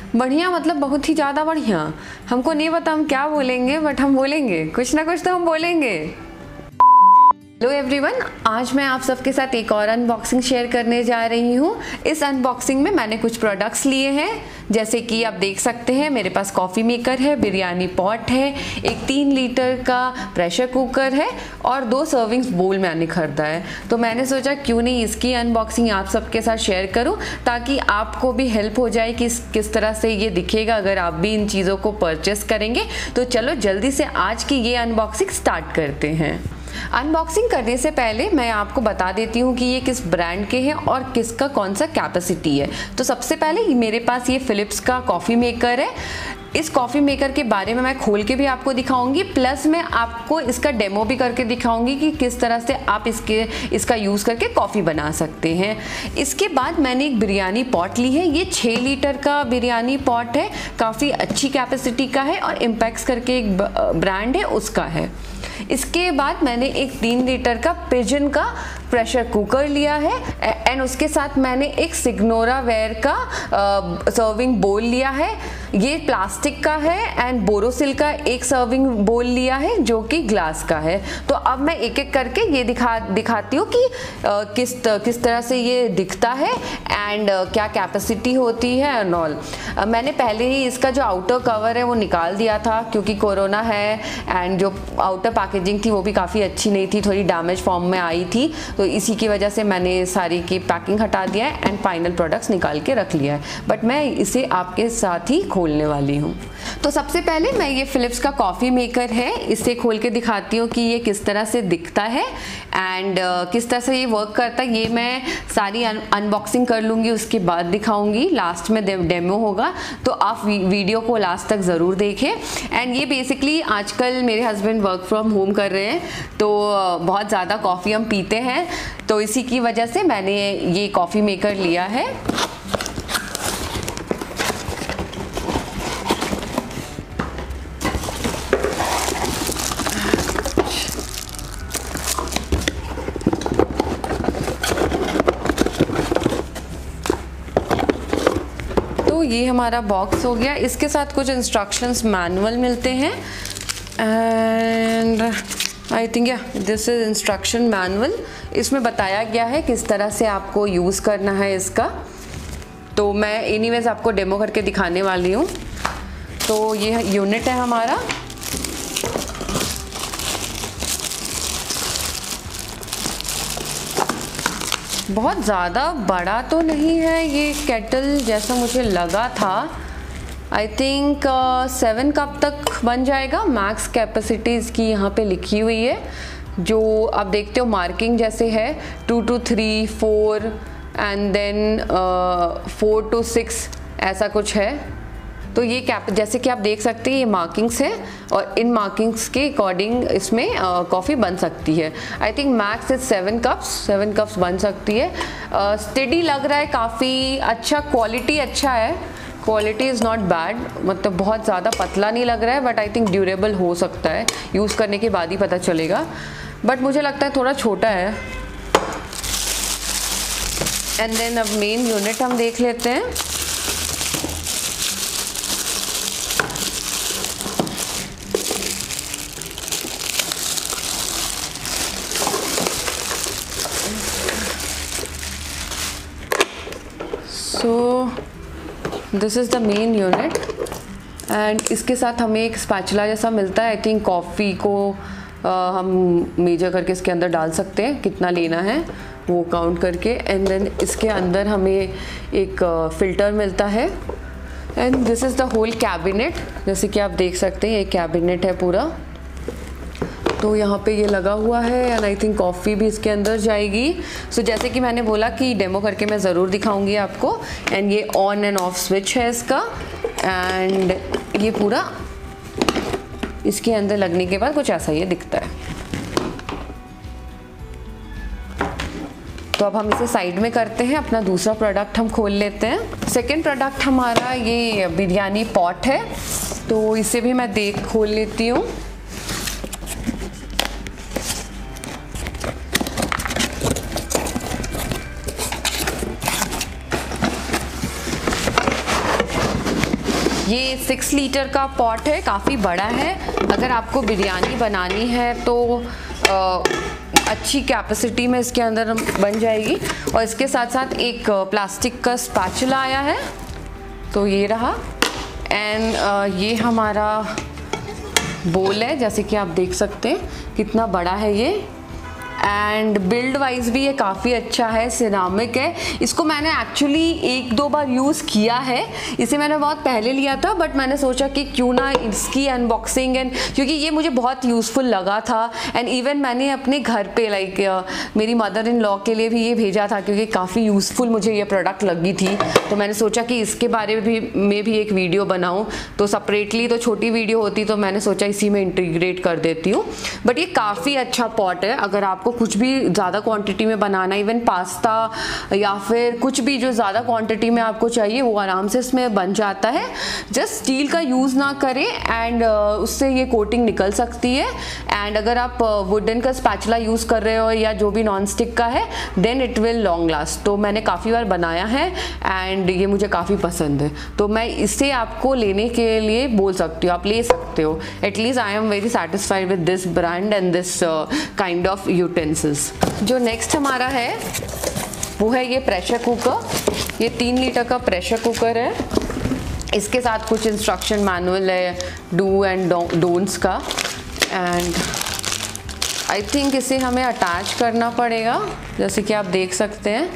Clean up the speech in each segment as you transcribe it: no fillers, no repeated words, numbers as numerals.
बढ़िया मतलब बहुत ही ज़्यादा बढ़िया। हमको नहीं पता हम क्या बोलेंगे, बट हम बोलेंगे कुछ ना कुछ तो हम बोलेंगे। हेलो एवरीवन, आज मैं आप सबके साथ एक और अनबॉक्सिंग शेयर करने जा रही हूँ। इस अनबॉक्सिंग में मैंने कुछ प्रोडक्ट्स लिए हैं, जैसे कि आप देख सकते हैं मेरे पास कॉफ़ी मेकर है, बिरयानी पॉट है, एक 3 लीटर का प्रेशर कुकर है और 2 सर्विंग्स बोल मैंने खरीदा है। तो मैंने सोचा क्यों नहीं इसकी अनबॉक्सिंग आप सबके साथ शेयर करूँ, ताकि आपको भी हेल्प हो जाए कि किस तरह से ये दिखेगा अगर आप भी इन चीज़ों को परचेस करेंगे। तो चलो जल्दी से आज की ये अनबॉक्सिंग स्टार्ट करते हैं। अनबॉक्सिंग करने से पहले मैं आपको बता देती हूँ कि ये किस ब्रांड के हैं और किसका कौन सा कैपेसिटी है। तो सबसे पहले मेरे पास ये फिलिप्स का कॉफ़ी मेकर है। इस कॉफ़ी मेकर के बारे में मैं खोल के भी आपको दिखाऊंगी, प्लस मैं आपको इसका डेमो भी करके दिखाऊंगी कि किस तरह से आप इसका यूज़ करके कॉफ़ी बना सकते हैं। इसके बाद मैंने एक बिरयानी पॉट ली है। ये 6 लीटर का बिरयानी पॉट है, काफ़ी अच्छी कैपेसिटी का है और इम्पैक्स करके एक ब्रांड है उसका है। इसके बाद मैंने एक 3 लीटर का पिजन का प्रेशर कुकर लिया है एंड उसके साथ मैंने एक सिग्नोरा वेयर का सर्विंग बोल लिया है। ये प्लास्टिक का है एंड बोरोसिल का एक सर्विंग बोल लिया है जो कि ग्लास का है। तो अब मैं एक एक करके ये दिखाती हूँ कि किस तरह से ये दिखता है एंड क्या कैपेसिटी होती है एंड ऑल। मैंने पहले ही इसका जो आउटर कवर है वो निकाल दिया था क्योंकि कोरोना है एंड जो आउटर पैकेजिंग थी वो भी काफ़ी अच्छी नहीं थी, थोड़ी डैमेज फॉर्म में आई थी। तो इसी की वजह से मैंने सारी की पैकिंग हटा दिया है एंड फाइनल प्रोडक्ट्स निकाल के रख लिया है, बट मैं इसे आपके साथ ही खोलने वाली हूँ। तो सबसे पहले मैं ये फिलिप्स का कॉफ़ी मेकर है, इसे खोल के दिखाती हूँ कि ये किस तरह से दिखता है एंड किस तरह से ये वर्क करता है। ये मैं सारी अनबॉक्सिंग कर लूँगी, उसके बाद दिखाऊँगी, लास्ट में डेमो होगा। तो आप वीडियो को लास्ट तक ज़रूर देखें। एंड ये बेसिकली आजकल मेरे हस्बैंड वर्क फ्रॉम होम कर रहे हैं, तो बहुत ज़्यादा कॉफ़ी हम पीते हैं, तो इसी की वजह से मैंने ये कॉफ़ी मेकर लिया है। तो ये हमारा बॉक्स हो गया। इसके साथ कुछ इंस्ट्रक्शंस मैनुअल मिलते हैं and I think this is instruction manual. इसमें बताया गया है किस तरह से आपको यूज़ करना है इसका। तो मैं एनीवेज आपको डेमो करके दिखाने वाली हूँ। तो ये यूनिट है हमारा। बहुत ज़्यादा बड़ा तो नहीं है ये केटल जैसा मुझे लगा था। आई थिंक 7 कप तक बन जाएगा। मैक्स कैपेसिटी इसकी यहाँ पे लिखी हुई है, जो आप देखते हो मार्किंग जैसे है 2 to 3, 4 एंड देन 4 to 6 ऐसा कुछ है। तो ये जैसे कि आप देख सकते हैं ये मार्किंग्स हैं और इन मार्किंग्स के अकॉर्डिंग इसमें कॉफ़ी बन सकती है। I think max is 7 cups बन सकती है। स्टेडी लग रहा है, काफ़ी अच्छा, क्वालिटी अच्छा है, क्वालिटी इज़ नॉट बैड, मतलब बहुत ज़्यादा पतला नहीं लग रहा है, बट आई थिंक ड्यूरेबल हो सकता है, यूज़ करने के बाद ही पता चलेगा, बट मुझे लगता है थोड़ा छोटा है। एंड देन अब मेन यूनिट हम देख लेते हैं। So this is the main unit and इसके साथ हमें एक स्पैचुला जैसा मिलता है। आई थिंक कॉफ़ी को हम मेजर करके इसके अंदर डाल सकते हैं, कितना लेना है वो काउंट करके। एंड देन इसके अंदर हमें एक फ़िल्टर मिलता है and this is the whole cabinet. जैसे कि आप देख सकते हैं ये कैबिनेट है पूरा। तो यहाँ पे ये लगा हुआ है एंड आई थिंक कॉफ़ी भी इसके अंदर जाएगी। सो जैसे कि मैंने बोला कि डेमो करके मैं ज़रूर दिखाऊंगी आपको। एंड ये ऑन एंड ऑफ स्विच है इसका एंड ये पूरा इसके अंदर लगने के बाद कुछ ऐसा ये दिखता है। तो अब हम इसे साइड में करते हैं, अपना दूसरा प्रोडक्ट हम खोल लेते हैं। सेकेंड प्रोडक्ट हमारा ये बिरयानी पॉट है, तो इसे भी मैं खोल लेती हूँ। ये 6 लीटर का पॉट है, काफ़ी बड़ा है। अगर आपको बिरयानी बनानी है तो अच्छी कैपेसिटी में इसके अंदर बन जाएगी। और इसके साथ साथ एक प्लास्टिक का स्पैचुला आया है, तो ये रहा। एंड ये हमारा बोल है, जैसे कि आप देख सकते हैं कितना बड़ा है ये। एंड बिल्ड वाइज भी ये काफ़ी अच्छा है, सिरामिक है। इसको मैंने एक्चुअली 1-2 बार यूज़ किया है। इसे मैंने बहुत पहले लिया था, बट मैंने सोचा कि क्यों ना इसकी अनबॉक्सिंग, एंड क्योंकि ये मुझे बहुत यूज़फुल लगा था। एंड इवन मैंने अपने घर पे मेरी मदर इन लॉ के लिए भी ये भेजा था, क्योंकि काफ़ी यूज़फुल मुझे ये प्रोडक्ट लगी थी। तो मैंने सोचा कि इसके बारे में भी एक वीडियो बनाऊँ। तो सेपरेटली तो छोटी वीडियो होती, तो मैंने सोचा इसी में इंटीग्रेट कर देती हूँ। बट ये काफ़ी अच्छा पॉट है। अगर आपको कुछ भी ज़्यादा क्वांटिटी में बनाना, इवन पास्ता या फिर कुछ भी जो ज़्यादा क्वांटिटी में आपको चाहिए, वो आराम से इसमें बन जाता है। जस्ट स्टील का यूज़ ना करें, एंड उससे ये कोटिंग निकल सकती है। एंड अगर आप वुडन का स्पैचुला यूज़ कर रहे हो या जो भी नॉन स्टिक का है, then it will long last. तो मैंने काफ़ी बार बनाया है एंड ये मुझे काफ़ी पसंद है। तो मैं इसे आपको लेने के लिए बोल सकती हूँ, आप ले सकते हो। At least I am very satisfied with this brand and this kind of utensils. जो नेक्स्ट हमारा है वो है ये प्रेशर कुकर। ये 3 लीटर का प्रेशर कुकर है। इसके साथ कुछ इंस्ट्रक्शन मैनुअल है, डू एंड डोंट्स का। एंड आई थिंक इसे हमें अटैच करना पड़ेगा, जैसे कि आप देख सकते हैं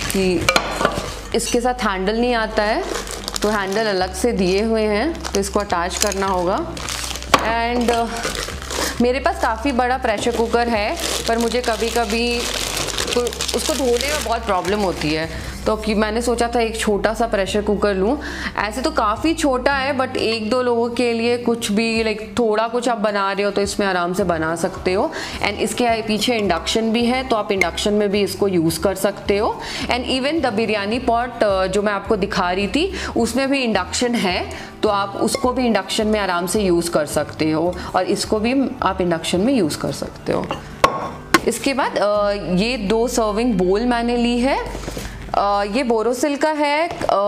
कि इसके साथ हैंडल नहीं आता है, तो हैंडल अलग से दिए हुए हैं, तो इसको अटैच करना होगा। एंड मेरे पास काफ़ी बड़ा प्रेशर कुकर है, पर मुझे कभी कभी तो उसको धोने में बहुत प्रॉब्लम होती है, तो कि मैंने सोचा था एक छोटा सा प्रेशर कुकर लूँ। ऐसे तो काफ़ी छोटा है, बट 1-2 लोगों के लिए कुछ भी थोड़ा कुछ आप बना रहे हो तो इसमें आराम से बना सकते हो। एंड इसके पीछे इंडक्शन भी है, तो आप इंडक्शन में भी इसको यूज़ कर सकते हो। And even the biryani pot जो मैं आपको दिखा रही थी, उसमें भी इंडक्शन है, तो आप उसको भी इंडक्शन में आराम से यूज़ कर सकते हो, और इसको भी आप इंडक्शन में यूज़ कर सकते हो। इसके बाद ये 2 सर्विंग बोल मैंने ली है। ये बोरोसिल का है।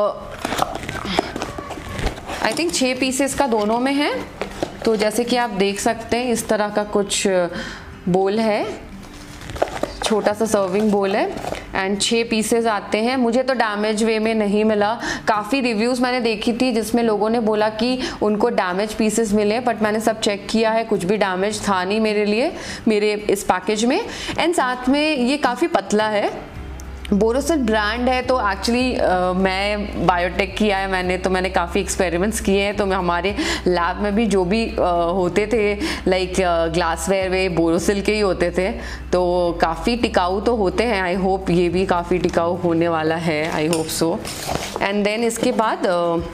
आई थिंक 6 पीसेस का दोनों में है। तो जैसे कि आप देख सकते हैं इस तरह का कुछ बोल है, छोटा सा सर्विंग बोल है एंड 6 पीसेस आते हैं। मुझे तो डैमेज वे में नहीं मिला। काफ़ी रिव्यूज़ मैंने देखी थी जिसमें लोगों ने बोला कि उनको डैमेज पीसेस मिले, बट मैंने सब चेक किया है, कुछ भी डैमेज था नहीं मेरे लिए, मेरे इस पैकेज में। एंड साथ में ये काफ़ी पतला है। बोरोसिल ब्रांड है, तो एक्चुअली मैं बायोटेक किया है मैंने, तो मैंने काफ़ी एक्सपेरिमेंट्स किए हैं। तो मैं हमारे लैब में भी जो भी होते थे लाइक ग्लासवेयर वे बोरोसिल के ही होते थे, तो काफ़ी टिकाऊ तो होते हैं। आई होप ये भी काफ़ी टिकाऊ होने वाला है, I hope so. And then इसके बाद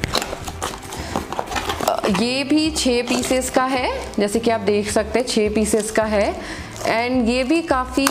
ये भी 6 पीसेस का है, जैसे कि आप देख सकते हैं 6 पीसेस का है। एंड ये भी काफ़ी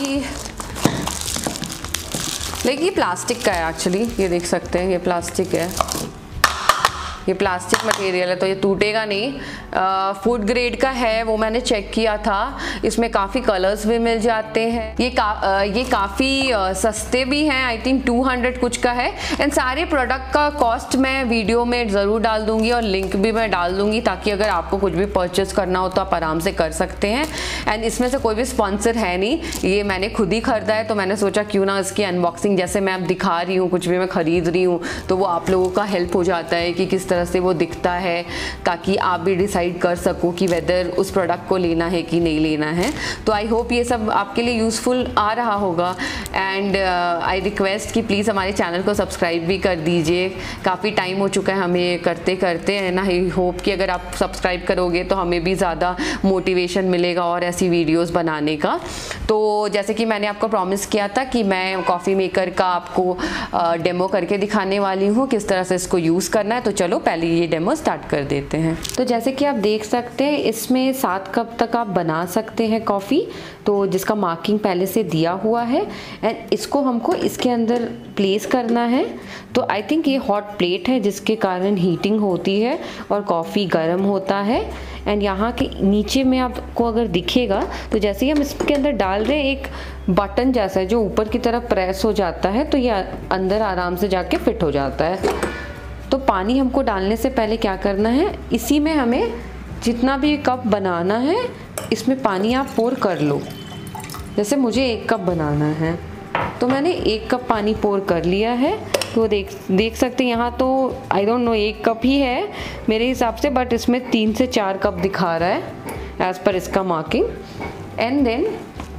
ये प्लास्टिक का है एक्चुअली, ये देख सकते हैं ये प्लास्टिक है, ये प्लास्टिक मटेरियल है, तो ये टूटेगा नहीं। फूड ग्रेड का है, वो मैंने चेक किया था। इसमें काफ़ी कलर्स भी मिल जाते हैं। ये काफ़ी सस्ते भी हैं, आई थिंक 200 कुछ का है। एंड सारे प्रोडक्ट का कॉस्ट मैं वीडियो में ज़रूर डाल दूंगी और लिंक भी मैं डाल दूंगी, ताकि अगर आपको कुछ भी परचेस करना हो तो आप आराम से कर सकते हैं। एंड इसमें से कोई भी स्पॉन्सर है नहीं, ये मैंने खुद ही खरीदा है, तो मैंने सोचा क्यों ना इसकी अनबॉक्सिंग, जैसे मैं अब दिखा रही हूँ, कुछ भी मैं खरीद रही हूँ, तो वो आप लोगों का हेल्प हो जाता है कि किस तरह से वो दिखता है, ताकि आप भी डिसाइड कर सको कि वेदर उस प्रोडक्ट को लेना है कि नहीं लेना है। तो आई होप ये सब आपके लिए यूज़फुल आ रहा होगा। एंड आई रिक्वेस्ट कि प्लीज़ हमारे चैनल को सब्सक्राइब भी कर दीजिए। काफ़ी टाइम हो चुका है हमें करते करते, है ना। आई होप कि अगर आप सब्सक्राइब करोगे तो हमें भी ज़्यादा मोटिवेशन मिलेगा और ऐसी वीडियोज़ बनाने का। तो जैसे कि मैंने आपको प्रॉमिस किया था कि मैं कॉफ़ी मेकर का आपको डेमो करके दिखाने वाली हूँ, किस तरह से इसको यूज़ करना है। तो चलो पहले ये डेमो स्टार्ट कर देते हैं। तो जैसे कि आप देख सकते हैं इसमें 7 कप तक आप बना सकते हैं कॉफ़ी, तो जिसका मार्किंग पहले से दिया हुआ है। एंड इसको हमको इसके अंदर प्लेस करना है। तो आई थिंक ये हॉट प्लेट है, जिसके कारण हीटिंग होती है और कॉफ़ी गर्म होता है। एंड यहाँ के नीचे में आपको अगर दिखेगा, तो जैसे ही हम इसके अंदर डाल रहे हैं, एक बटन जैसा है जो ऊपर की तरफ प्रेस हो जाता है, तो ये अंदर आराम से जाके फिट हो जाता है। तो तो पानी हमको डालने से पहले क्या करना है, इसी में हमें जितना भी कप बनाना है इसमें पानी आप पोर कर लो। जैसे मुझे 1 कप बनाना है तो मैंने 1 कप पानी पोर कर लिया है। तो देख सकते हैं यहाँ तो आई डोंट नो 1 कप ही है मेरे हिसाब से, बट इसमें 3 से 4 कप दिखा रहा है एज़ पर इसका मार्किंग। एंड देन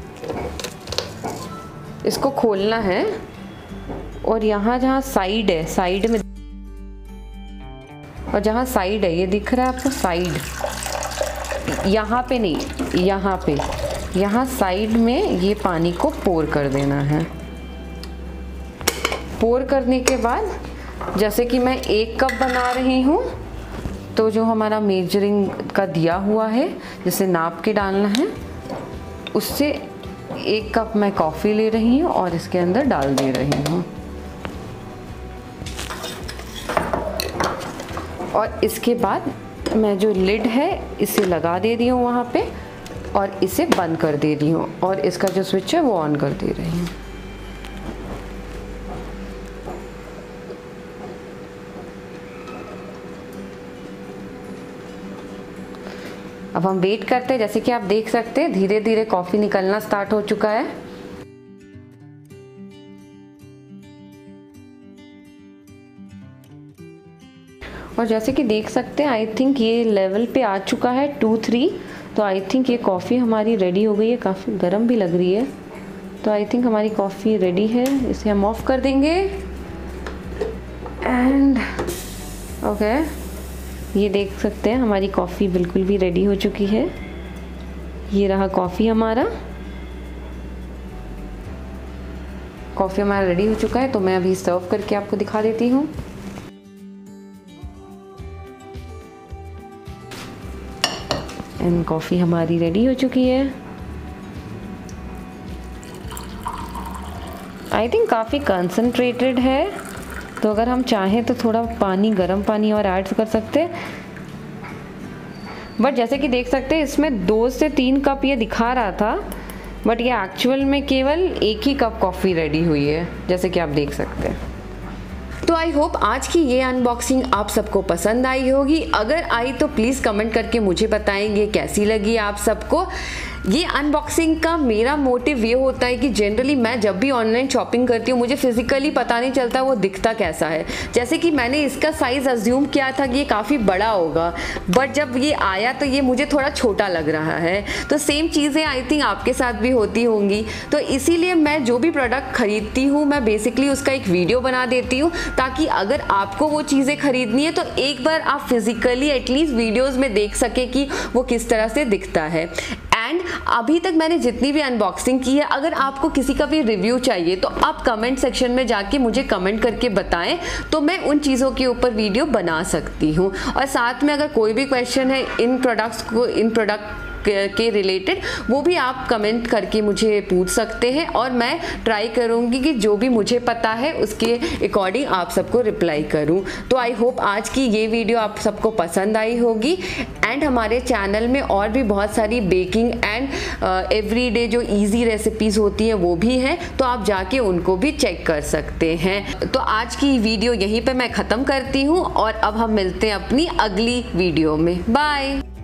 इसको खोलना है और यहाँ जहाँ साइड है, साइड में, और जहाँ साइड है ये दिख रहा है आपको, साइड, यहाँ पे नहीं, यहाँ पे, यहाँ साइड में ये पानी को पोर कर देना है। पोर करने के बाद जैसे कि मैं 1 कप बना रही हूँ तो जो हमारा मेजरिंग का दिया हुआ है जिसे नाप के डालना है, उससे 1 कप मैं कॉफ़ी ले रही हूँ और इसके अंदर डाल दे रही हूँ। और इसके बाद मैं जो लिड है इसे लगा दे रही हूँ वहाँ पे और इसे बंद कर दे रही हूँ और इसका जो स्विच है वो ऑन कर दे रही हूँ। अब हम वेट करते हैं। जैसे कि आप देख सकते हैं धीरे धीरे कॉफ़ी निकलना स्टार्ट हो चुका है। और जैसे कि देख सकते हैं आई थिंक ये लेवल पे आ चुका है 2-3। तो आई थिंक ये कॉफ़ी हमारी रेडी हो गई है। काफ़ी गर्म भी लग रही है। तो आई थिंक हमारी कॉफ़ी रेडी है। इसे हम ऑफ कर देंगे। एंड ओके, ये देख सकते हैं हमारी कॉफ़ी बिल्कुल भी रेडी हो चुकी है। ये रहा कॉफ़ी हमारा। कॉफ़ी हमारा रेडी हो चुका है तो मैं अभी सर्व करके आपको दिखा देती हूँ। एंड कॉफ़ी हमारी रेडी हो चुकी है। आई थिंक काफ़ी कंसनट्रेटेड है, तो अगर हम चाहें तो थोड़ा पानी, गर्म पानी और ऐड कर सकते हैं। बट जैसे कि देख सकते हैं इसमें 2 से 3 कप ये दिखा रहा था, बट ये एक्चुअल में केवल 1 ही कप कॉफ़ी रेडी हुई है, जैसे कि आप देख सकते हैं। तो आई होप आज की ये अनबॉक्सिंग आप सबको पसंद आई होगी। अगर आई तो प्लीज़ कमेंट करके मुझे बताएंगे कैसी लगी आप सबको। ये अनबॉक्सिंग का मेरा मोटिव ये होता है कि जनरली मैं जब भी ऑनलाइन शॉपिंग करती हूँ मुझे फिजिकली पता नहीं चलता वो दिखता कैसा है। जैसे कि मैंने इसका साइज़ अज्यूम किया था कि ये काफ़ी बड़ा होगा, बट जब ये आया तो ये मुझे थोड़ा छोटा लग रहा है। तो सेम चीज़ें आई थिंक आपके साथ भी होती होंगी। तो इसीलिए मैं जो भी प्रोडक्ट खरीदती हूँ मैं बेसिकली उसका एक वीडियो बना देती हूँ, ताकि अगर आपको वो चीज़ें खरीदनी है तो एक बार आप फिजिकली एटलीस्ट वीडियोज़ में देख सके कि वो किस तरह से दिखता है। एंड अभी तक मैंने जितनी भी अनबॉक्सिंग की है, अगर आपको किसी का भी रिव्यू चाहिए तो आप कमेंट सेक्शन में जाके मुझे कमेंट करके बताएं, तो मैं उन चीज़ों के ऊपर वीडियो बना सकती हूँ। और साथ में अगर कोई भी क्वेश्चन है इन प्रोडक्ट के रिलेटेड, वो भी आप कमेंट करके मुझे पूछ सकते हैं और मैं ट्राई करूँगी कि जो भी मुझे पता है उसके अकॉर्डिंग आप सबको रिप्लाई करूँ। तो आई होप आज की ये वीडियो आप सबको पसंद आई होगी। एंड हमारे चैनल में और भी बहुत सारी बेकिंग एंड एवरीडे जो इजी रेसिपीज़ होती हैं वो भी हैं, तो आप जाके उनको भी चेक कर सकते हैं। तो आज की वीडियो यहीं पे मैं ख़त्म करती हूँ और अब हम मिलते हैं अपनी अगली वीडियो में। बाय।